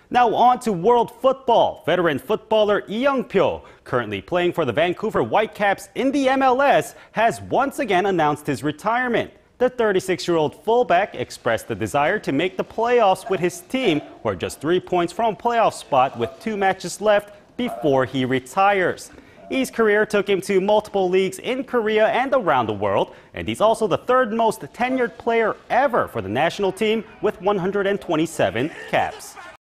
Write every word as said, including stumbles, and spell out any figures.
Now on to world football. Veteran footballer Young-pyo, currently playing for the Vancouver Whitecaps in the M L S, has once again announced his retirement. The thirty-six-year-old fullback expressed the desire to make the playoffs with his team, who are just three points from a playoff spot with two matches left before he retires. His career took him to multiple leagues in Korea and around the world, and he's also the third most tenured player ever for the national team with one hundred twenty-seven caps.